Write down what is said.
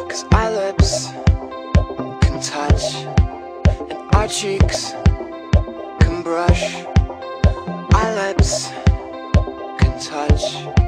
'cause our lips can touch and our cheeks can brush. Our lips can touch.